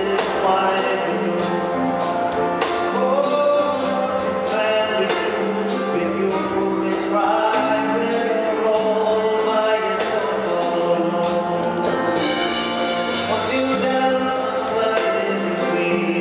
is why you know. Oh, what you plan to do with your foolish pride when you're all by yourself alone. Want to dance, but in the queen.